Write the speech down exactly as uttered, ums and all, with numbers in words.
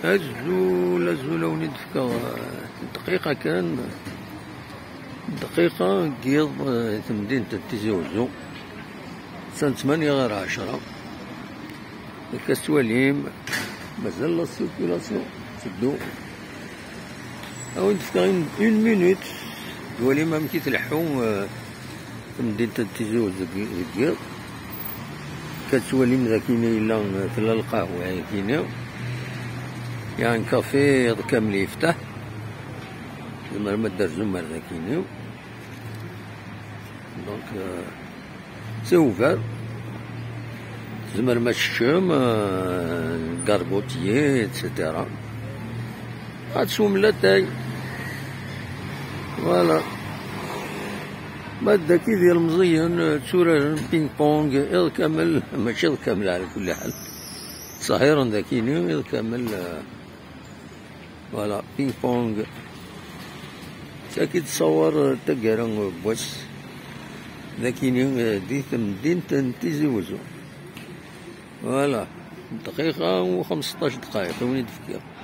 الزول الزول وني دفكا دقيقة كان دقيقة قيض مدينة تيزي وزو سنة ثمانية غير عشرة كاستواليم مازال لا سيركيلاسيون سدو أوين دفكا غير اون مينوت دوالي ما مكي تلحو في مدينة تيزي وزو قيض كتواليم ذا كينا إلا تلا القهوة كينا يعني كافي كامل يفتح زمر ما دار زمر ذا كينا دونك سي اوفر زمر ما تشم كاربوتيي اتسيتيرا غاتشوم لاتاي فوالا مادة كي ديال مزيان تسورة بينغ بونغ إذ كامل ماشي إذ كامل على كل حال صهيرا ذاكيني إذ كامل فوالا بينغ بونغ تاكي تصور تاكارا بواس ذاكيني ديت مدينة تيزي وزو فوالا دقيقة وخمسطاش دقايق وين تفكير.